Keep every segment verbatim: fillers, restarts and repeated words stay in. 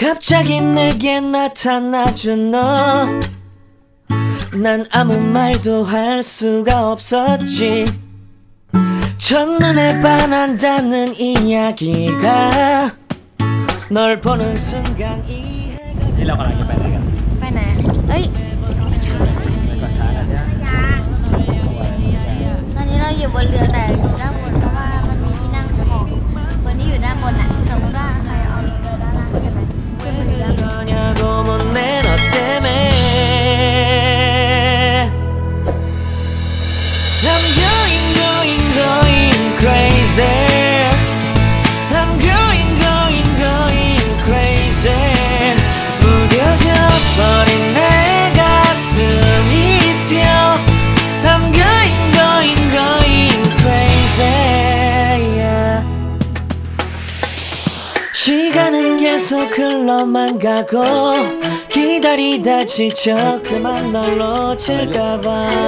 갑자기 내게 나타나준 너 난 아무 말도 할 수가 없었지 첫눈에 반한다는 이야기가 널 보는 순간 이해가 นี่เรากำลังจะไปไหนกันไปไหนเอ้ยไปเกาะช้างกันเนี่ยตอนนี้เราอยู่บนเรือแต่อยู่ด้านบนเพราะว่ามันมีที่นั่งของคนที่อยู่ด้านบนน่ะสมมติว่าใครเอาเรือด้านล่างใช่ไหมขึ้นไปอยู่ด้านบน I'm going, going, going crazy. I'm going, going, going crazy. 무뎌져 버린 내 가슴이 뛰어. I'm going, going, going crazy. Yeah. 시간은 계속 흘러만 가고 기다리다 지쳐 그만 널 놓칠까봐.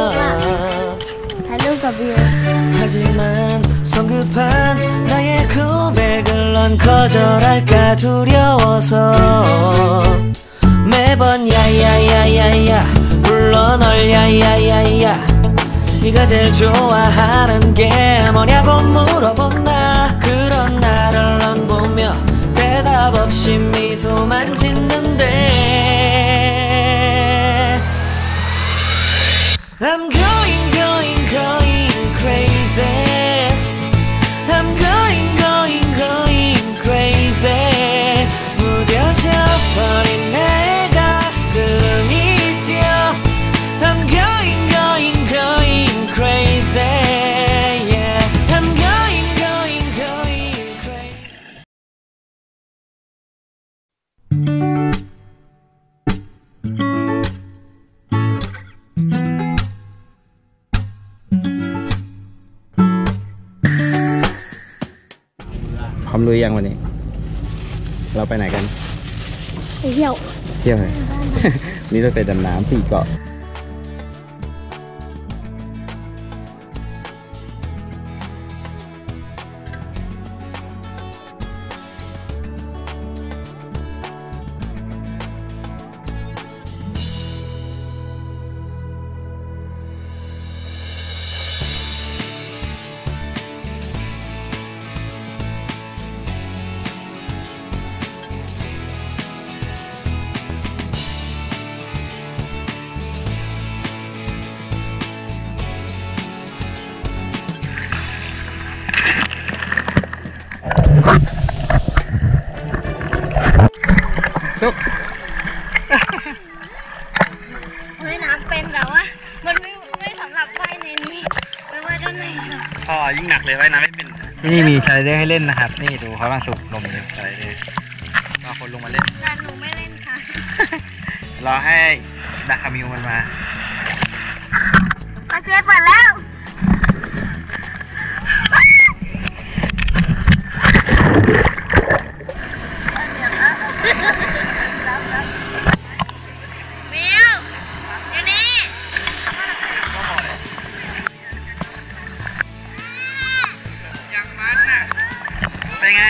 하지만 성급한 나의 고백을 넌 거절할까 두려워서 매번 야야야야야 불러 널 야야야야 네가 제일 좋아하는 게 뭐냐고 물어본 나 그런 나를 넌 보며 대답 없이 미소만 짓는데 I'm going going going crazy I'm going going going crazy 무뎌져 버린 내 가슴이 뛰어 I'm going going going crazy yeah I'm going going going crazy พร้อมลุยยังวันนี้ เราไปไหนกันไปเที่ยวเที่ยวเลยนี่เราไปดำน้ำสี่เกาะว่ายน้ำเป็นแต่ว่ามันไม่ไม่สำหรับว่ายในนี้ไม่ว่าด้านในพ่อยิ่งหนักเลยว่ายน้ำไม่เป็นที่นี่มีสไลเดอร์ให้เล่นนะครับนี่ดูเขาบ้างสุกลมเลยสไลเดอร์มาคนลงมาเล่นแต่หนูไม่เล่นค่ะรอให้ดาคามิวมันมามาเชียร์เปิดแล้วเป็นไง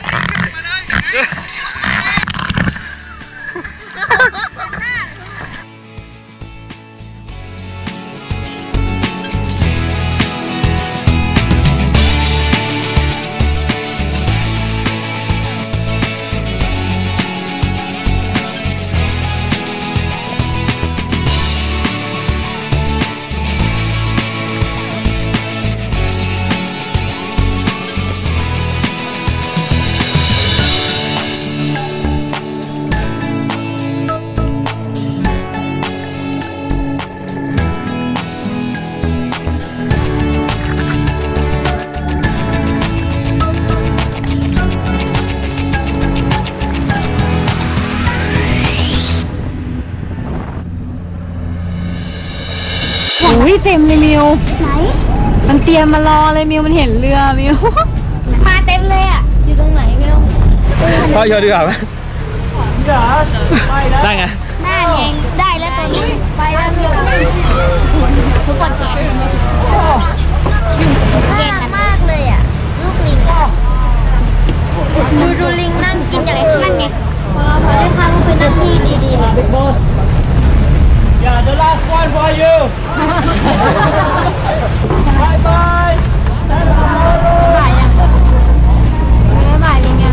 อุ้ยเต็มเลยมิวไหนมันเตรียมมารอเลยมิวมันเห็นเรือมิวมาเต็มเลยอ่ะอยู่ตรงไหนมิวพ่อโยนดีกว่าไหมได้ไงได้เองได้แล้วตัวนี้ไปแล้วมิวทุกคนแข่งเก่งมากเลยอ่ะลูกลิงอ่ะดูดูลิงนั่งกินอย่างไรนั่นไงพอพอนั่งที่ดีๆเลย Yeah, the last one for you. Bye bye. บ่ายยังไม่บ่ายยังยัง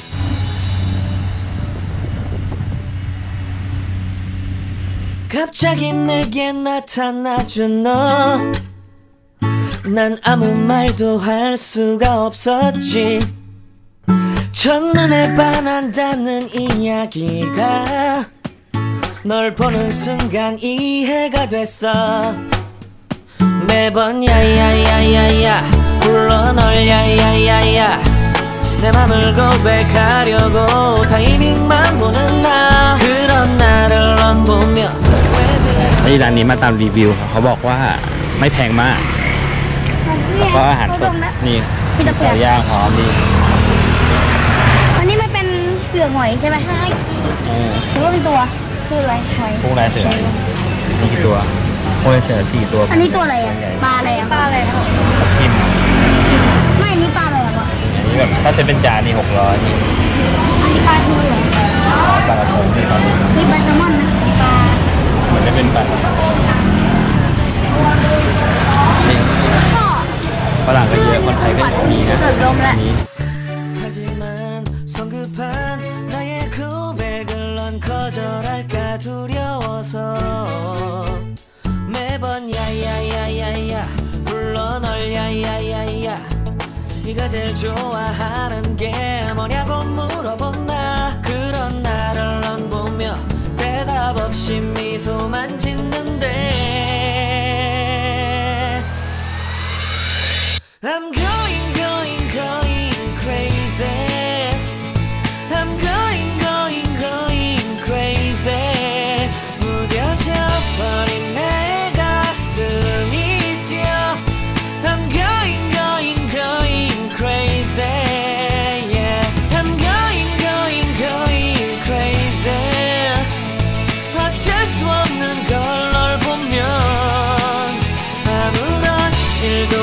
갑자기 내게 나타나준 너. 난 아무 말도 할 수가 없었지. 첫눈에 반한다는 이야기가 널 보는 순간 이해가 됐어. 매번 야야야야야 불러 널 야야야야 내 맘을 고백하려고 타이밍만 보는 나 그런 나를 넌 보며 ที่ร้านนี้มาตามรีวิวเขาบอกว่าไม่แพงมากแล้วก็อาหารสดนี่มีแต่เปลือกไก่ย่างหอมดีอันนี้มันเป็นเปลือกหอยใช่ไหมน่ากินเออหรือว่าเป็นตัวคืออะไรหอยกุ้งลายเสือมีกี่ตัวกุ้งลายเสือสี่ตัวอันนี้ตัวอะไรอ่ะปลาอะไรอ่ะปลาอะไรนะพิมพ์ไม่อันนี้ปลาอะไรอ่ะวะอันนี้แบบถ้าจะเป็นจานนี่หกร้อยนี่อันนี้ปลาทูเหรอปลากระพงที่ตอนนี้นี่ปลาแซลมอนนะปลามันจะเป็นปลานี่พ่อฝรั่งก็เยอะคนไทยก็มีนะเกิดลมแล้วนี้ 하지만 성급한 나의 고백을 넌 거절할까 두려워서 매번 야야야야야 불러 널 야야야야 네가 제일 좋아하는 게 뭐냐고 물어본 나 그런 나를 넌 보며 대답 없이 미소만 짓는데 I'm going going going crazy I'm going going going crazy 무뎌져 버린 내 가슴이 뛰어 I'm going going going crazy yeah I'm going going going crazy 어쩔 수 없는 걸 널 보면 아무런 일도